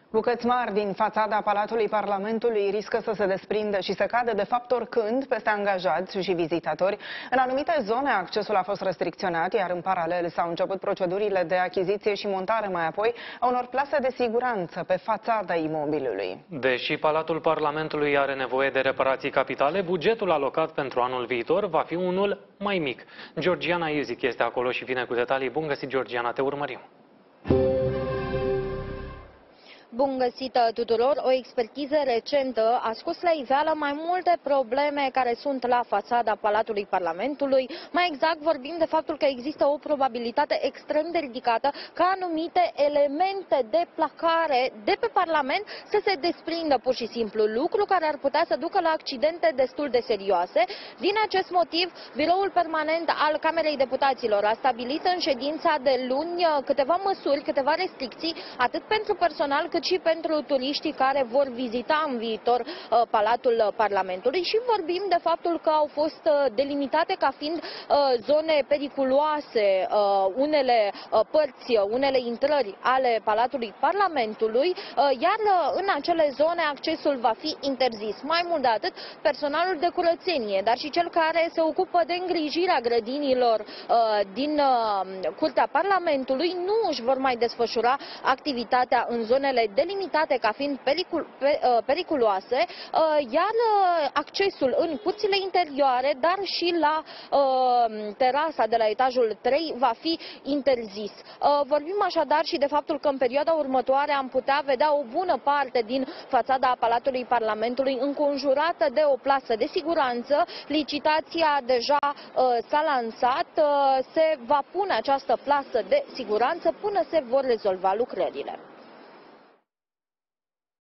Bucăți mari din fațada Palatului Parlamentului riscă să se desprindă și să cadă de fapt oricând peste angajați și vizitatori. În anumite zone accesul a fost restricționat, iar în paralel s-au început procedurile de achiziție și montare mai apoi a unor plase de siguranță pe fațada imobilului. Deși Palatul Parlamentului are nevoie de reparații capitale, bugetul alocat pentru anul viitor va fi unul mai mic. Georgiana Iuzic este acolo și vine cu detalii. Bun găsit, Georgiana, te urmărim. Bun găsit tuturor! O expertiză recentă a scos la iveală mai multe probleme care sunt la fațada Palatului Parlamentului. Mai exact vorbim de faptul că există o probabilitate extrem de ridicată ca anumite elemente de placare de pe Parlament să se desprindă pur și simplu, lucru care ar putea să ducă la accidente destul de serioase. Din acest motiv, Biroul Permanent al Camerei Deputaților a stabilit în ședința de luni câteva măsuri, câteva restricții, atât pentru personal cât și pentru turiștii care vor vizita în viitor Palatul Parlamentului și vorbim de faptul că au fost delimitate ca fiind zone periculoase unele părți, unele intrări ale Palatului Parlamentului, iar în acele zone accesul va fi interzis. Mai mult de atât, personalul de curățenie, dar și cel care se ocupă de îngrijirea grădinilor din Curtea Parlamentului nu își vor mai desfășura activitatea în zonele delimitate ca fiind periculoase, iar accesul în curțile interioare, dar și la terasa de la etajul 3 va fi interzis. Vorbim așadar și de faptul că în perioada următoare am putea vedea o bună parte din fațada Palatului Parlamentului înconjurată de o plasă de siguranță. Licitația deja s-a lansat, se va pune această plasă de siguranță până se vor rezolva lucrările.